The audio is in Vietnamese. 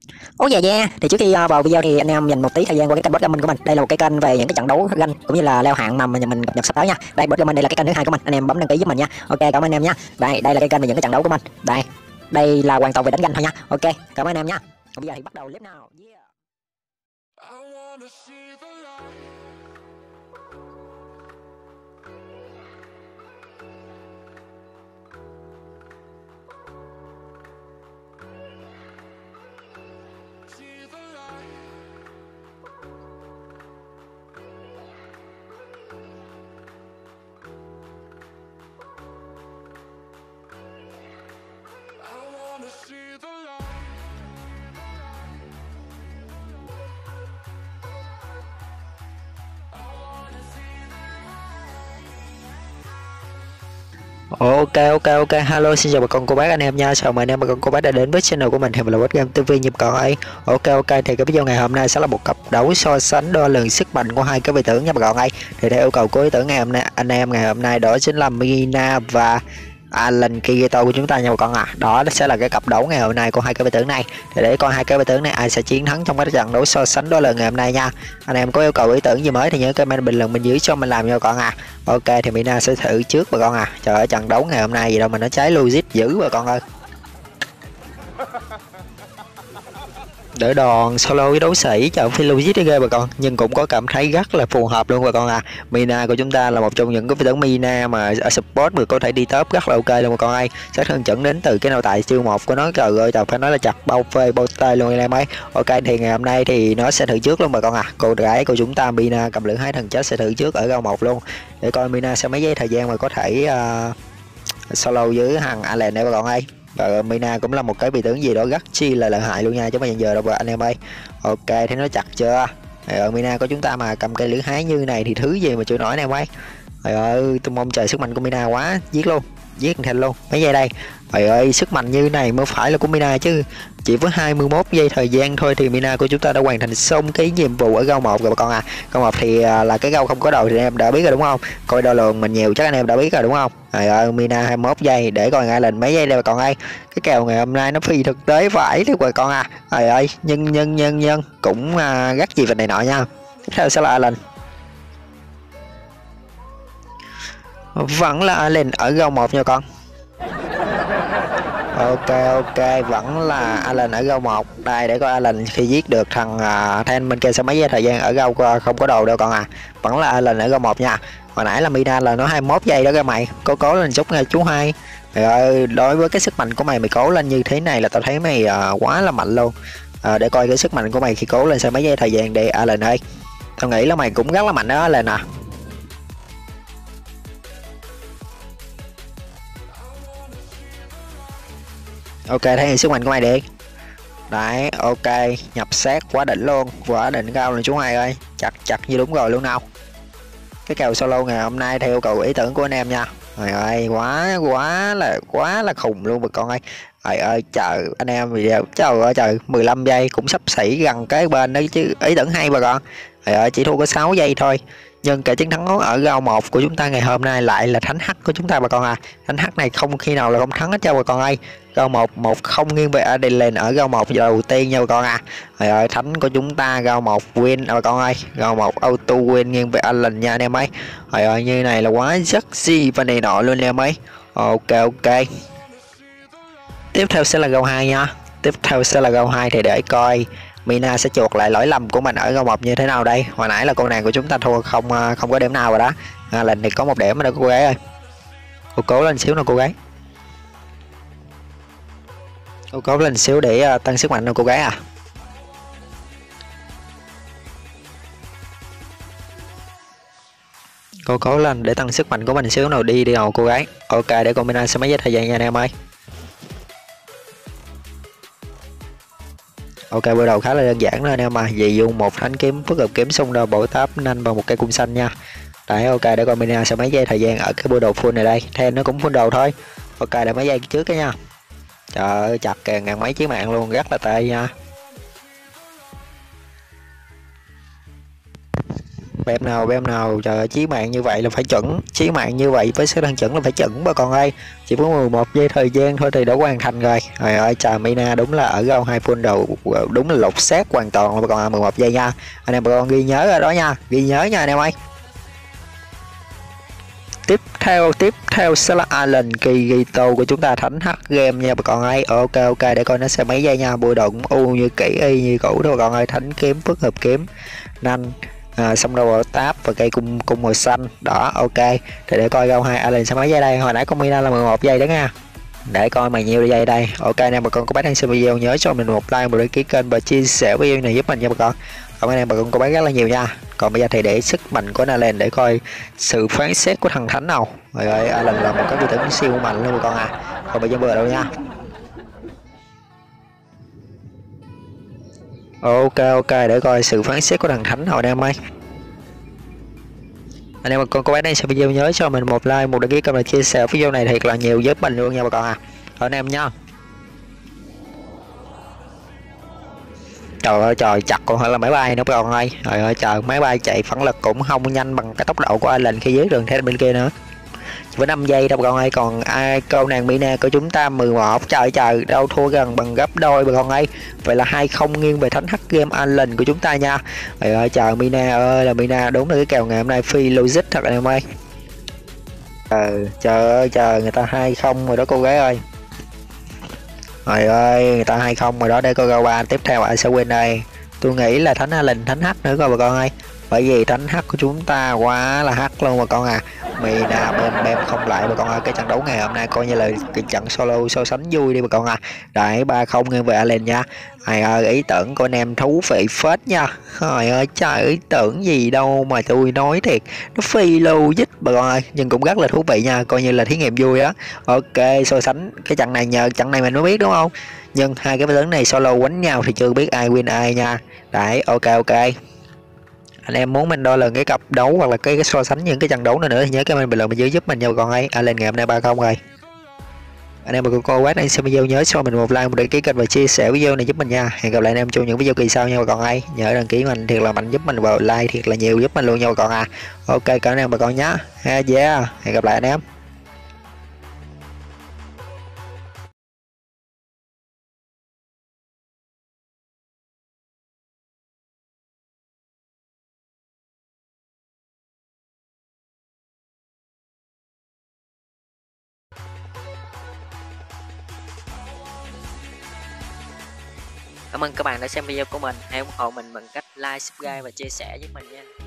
Ố dạ yeah. Thì trước khi vào video thì anh em dành một tí thời gian qua cái kênh Botgaming của mình. Đây là một cái kênh về những cái trận đấu ganh cũng như là leo hạng mà mình cập nhật sắp tới nha. Đây Botgaming, đây là cái kênh thứ hai của mình. Anh em bấm đăng ký giúp mình nha. Ok, cảm ơn anh em nha. Đây là cái kênh về những cái trận đấu của mình. Đây là hoàn toàn về đánh ganh thôi nha. Ok, cảm ơn anh em nha. Còn bây giờ thì bắt đầu clip nào. Yeah. Ok, hello, xin chào bà con cô bác anh em nha. Chào mừng anh em bà con cô bác đã đến với channel của mình thì mình là Botgame TV nhịp còn ấy. Ok, thì cái video ngày hôm nay sẽ là một cặp đấu so sánh đo lường sức mạnh của hai cái vị tướng nha bà con ơi. Thì theo yêu cầu của ý tưởng ngày hôm nay anh em ngày hôm nay đó chính là Mina và Alan Kigito của chúng ta nha bà con à. Đó sẽ là cái cặp đấu ngày hôm nay của hai cái vị tướng này. Thì để coi hai cái vị tướng này ai sẽ chiến thắng trong cái trận đấu so sánh đo lường ngày hôm nay nha. Anh em có yêu cầu ý tưởng gì mới thì nhớ comment bình luận bên dưới cho mình làm nha bà con à. Ok thì Mina sẽ thử trước bà con à. Trời ơi trận đấu ngày hôm nay gì đâu mà nó trái logic dữ bà con ơi. Đỡ đòn solo với đấu sĩ chọn phi logic ghê bà con, nhưng cũng có cảm thấy rất là phù hợp luôn bà con à. Mina của chúng ta là một trong những cái phi tướng Mina mà ở support mà có thể đi top rất là ok luôn bà con ơi. Sát thương chuẩn đến từ cái nội tại siêu một của nó, trời ơi phải nói là chặt bao phê bao tay luôn anh em ấy. Ok thì ngày hôm nay thì nó sẽ thử trước luôn bà con à. Cô gái của chúng ta Mina cầm lưỡi hái thần chết sẽ thử trước ở round 1 luôn, để coi Mina sẽ mấy giây thời gian mà có thể solo với thằng Allen này bà con ơi. Và Mina cũng là một cái vị tướng gì đó rất chi là lợi hại luôn nha, chứ mà hiện giờ đâu anh em ơi. Ok thì nó chặt chưa. Mina của chúng ta mà cầm cây lưỡi hái như này thì thứ gì mà chịu nổi anh em ơi. Trời ơi tôi mong chờ sức mạnh của Mina quá, giết luôn, giết thành luôn mấy giây đây. Trời ơi sức mạnh như này mới phải là của Mina chứ. Chỉ với 21 giây thời gian thôi thì Mina của chúng ta đã hoàn thành xong cái nhiệm vụ ở round 1 rồi bà con à. Round 1 thì là cái gao không có đầu thì anh em đã biết rồi đúng không? Coi đo lường mình nhiều chắc anh em đã biết rồi đúng không? Trời ơi Mina 21 giây, để coi ngay lên mấy giây đây bà con ơi. Cái kèo ngày hôm nay nó phi thực tế phải đấy bà con à. Trời ơi nhân cũng rất gì về này nọ nha. Tiếp theo sẽ là Alan. Vẫn là Alan ở round 1 nha con. Ok vẫn là Alan ở round 1. Đây để coi Alan khi giết được thằng Thanh bên kia sẽ mấy giây thời gian ở round không có đồ đâu con à. Vẫn là Alan ở round 1 nha. Hồi nãy là Mina là nó 21 giây đó các mày. Cố lên chút nghe chú hai. Trời ơi đối với cái sức mạnh của mày cố lên như thế này là tao thấy mày quá là mạnh luôn. Để coi cái sức mạnh của mày khi cố lên sẽ mấy giây thời gian để Alan ơi. Tao nghĩ là mày cũng rất là mạnh đó Alan à. Ok thấy sức mạnh của mày đi. Đấy ok, nhập sát quá đỉnh luôn, quá đỉnh cao luôn chú hai ơi, chặt như đúng rồi luôn nào. Cái kèo solo ngày hôm nay theo yêu cầu ý tưởng của anh em nha. Trời ơi quá là khùng luôn bà con ơi. Trời ơi chờ anh em video trời ơi trời 15 giây cũng sắp xỉ gần cái bên đó chứ, ý tưởng hay bà con. Trời ơi chỉ thua có 6 giây thôi. Nhưng cái chiến thắng ở round 1 của chúng ta ngày hôm nay lại là thánh hắc của chúng ta bà con à. Thánh hắc này không khi nào là không thắng hết cho bà con ơi. Round 1 không nghiêng về Adelaide ở round 1 đầu tiên nha bà con à. Trời ơi thánh của chúng ta round 1 win bà con ơi. Round 1 auto win nghiêng về Alan nha anh em ấy. Trời ơi như này là quá rất gì và này nọ luôn anh em ấy. Ok. Tiếp theo sẽ là round 2 nha. Tiếp theo sẽ là round 2 thì để coi Mina sẽ chuộc lại lỗi lầm của mình ở round 1 như thế nào đây. Hồi nãy là con nàng của chúng ta thua không có điểm nào rồi đó. Lần này có một điểm rồi đó cô gái ơi. Cô cố lên xíu nào cô gái. Cô cố lên xíu để tăng sức mạnh đâu cô gái à. Cô cố lên để tăng sức mạnh của mình xíu nào đi nào cô gái. Ok để con Mina sẽ mấy giây thời gian nha anh em ơi. Ok bước đầu khá là đơn giản thôi anh em mà, vì dùng một thanh kiếm phức hợp kiếm xung ra bộ táp nhanh vào một cây cung xanh nha. Đấy ok để coi Mina sẽ mấy giây thời gian ở cái bước đầu full này đây, thêm nó cũng full đầu thôi. Ok để mấy giây trước cái nha. Trời ơi chặt kìa, ngàn mấy chí mạng luôn, rất là tệ nha. Bem nào, trời ơi, chí mạng như vậy là phải chuẩn, chí mạng như vậy với số đăng chuẩn là phải chuẩn bà con ơi. Chỉ có 11 giây thời gian thôi thì đã hoàn thành rồi. Trời ơi trời, Mina đúng là ở round 2 full đầu đúng là lột xác hoàn toàn luôn bà con, 11 giây nha. Anh em bà con ghi nhớ rồi đó nha, ghi nhớ nha anh em ơi. Tiếp theo sẽ là Alan Kigito của chúng ta, thánh H game nha bà con ơi. Ok để coi nó sẽ mấy giây nha. Bùi động u như kỹ y như cũ đó bà con ơi. Thánh kiếm, phức hợp kiếm, nanh, xong đâu vào táp và cây cung màu xanh đó. Ok thì để coi round 2 Alan sẽ mấy giây đây. Hồi nãy con Mina là 11 giây đó nha, để coi mày nhiêu giây đây. Ok anh em bà con có bác đang xem video nhớ cho mình một like, một đăng ký kênh và chia sẻ video này giúp mình nha bà con. Cảm ơn anh em bà con có bác rất là nhiều nha. Còn bây giờ thì để sức mạnh của Alan để coi sự phán xét của thằng thánh nào. Rồi ơi Alan là một cái vị tướng siêu mạnh luôn bà con à, còn bây giờ vừa đâu nha. Ok để coi sự phán xét của thằng thánh nào anh em ơi. Anh em bà con có bác đang xem video nhớ cho mình một like, một đăng ký kênh và chia sẻ video này thiệt là nhiều giúp mình luôn nha bà con à. Rồi anh em nha. Trời ơi trời, chặt còn hơn là máy bay nữa bà con ơi. Trời ơi trời, máy bay chạy phản lực cũng không nhanh bằng cái tốc độ của Alan khi dưới đường thế bên kia nữa, với 5 giây đâu bà con ơi. Còn câu nàng Mina của chúng ta 11, trời đâu thua gần bằng gấp đôi bà con ơi. Vậy là 2-0 nghiêng về thánh H game Alan của chúng ta nha. Trời ơi trời, Mina ơi là Mina, đúng là cái kèo ngày hôm nay phi logic thật anh em ơi. Trời ơi trời, người ta 2-0 rồi đó cô gái ơi. Trời ơi, người ta 2-0 rồi đó. Để coi ba tiếp theo ai sẽ win đây. Tôi nghĩ là thánh Alan, thánh H nữa coi bà con ơi. Bởi vì thánh H của chúng ta quá là H luôn bà con à. Mina bem không lại bà con ơi. Cái trận đấu ngày hôm nay coi như là cái trận solo so sánh vui đi bà con à. Đấy 3-0 nghiêng về Alan nha. Trời ơi, ý tưởng của anh em thú vị phết nha. Trời ơi trời, ý tưởng gì đâu mà tôi nói thiệt, nó phi logic bà con ơi, nhưng cũng rất là thú vị nha, coi như là thí nghiệm vui á. Ok, so sánh cái trận này, nhờ trận này mình mới biết đúng không, nhưng hai cái tướng này solo quánh nhau thì chưa biết ai win ai nha. Đấy ok. Anh em muốn mình đo lường cái cặp đấu hoặc là cái so sánh những cái trận đấu này nữa thì nhớ cái mình bình luận bên dưới giúp mình nha bà con ơi. Lên ngày hôm nay 3-0 rồi. Anh em và cô bác đang xem video nhớ cho mình một like, một đăng ký kênh và chia sẻ video này giúp mình nha. Hẹn gặp lại anh em trong những video kỳ sau nha bà con ơi. Nhớ đăng ký mình thiệt là mạnh giúp mình, vào like thiệt là nhiều giúp mình luôn nha bà con à. Ok cảm ơn anh em bà con nhé. Yeah. Hẹn gặp lại anh em. Cảm ơn các bạn đã xem video của mình. Hãy ủng hộ mình bằng cách like, subscribe và chia sẻ với mình nha.